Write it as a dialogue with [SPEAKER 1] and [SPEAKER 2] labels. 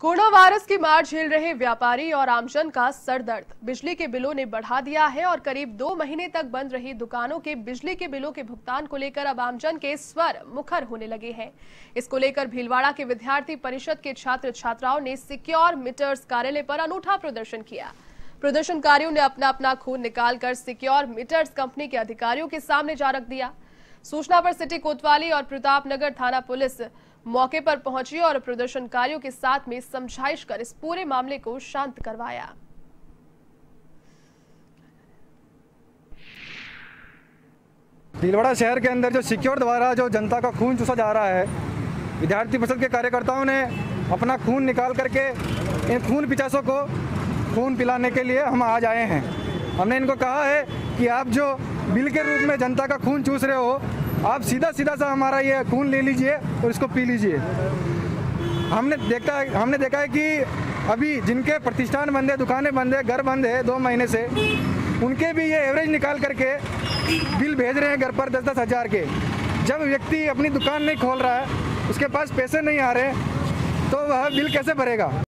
[SPEAKER 1] Corona virus की मार झेल रहे व्यापारी और आमजन का सर दर्द। बिजली के बिलों ने बढ़ा दिया है और करीब 2 महीने तक बंद रही दुकानों के बिजली के बिलों के भुगतान को लेकर अब आमजन के स्वर मुखर होने लगे हैं। इसको लेकर भीलवाड़ा के विद्यार्थी परिषद के छात्र छात्राओं ने सिक्योर मीटर्स कार्यालय पर अनूठा प्रदर्शन किया। प्रदर्शनकारियों ने अपना अपना खून निकालकर सिक्योर मीटर्स कंपनी के अधिकारियों के सामने जा रख दिया। सूचना पर सिटी कोतवाली और प्रतापनगर थाना पुलिस मौके पर पहुंची और प्रदर्शनकारियों के साथ में समझाइश कर इस पूरे मामले को शांत करवाया।
[SPEAKER 2] भीलवाड़ा शहर के अंदर जो सिक्योर द्वारा जो जनता का खून चूसा जा रहा है, विद्यार्थी परिषद के कार्यकर्ताओं ने अपना खून निकाल करके इन खून पिचासों को खून पिलाने के लिए हम आज आए हैं। हमने इनको कहा है कि आप जो बिल के रूप में जनता का खून चूस रहे हो, आप सीधा सा हमारा ये खून ले लीजिए और इसको पी लीजिए। हमने देखा है कि अभी जिनके प्रतिष्ठान बंद है, दुकानें बंद है, घर बंद है 2 महीने से, उनके भी ये एवरेज निकाल करके बिल भेज रहे हैं घर पर 10-10 हज़ार के। जब व्यक्ति अपनी दुकान नहीं खोल रहा है, उसके पास पैसे नहीं आ रहे, तो वह बिल कैसे भरेगा।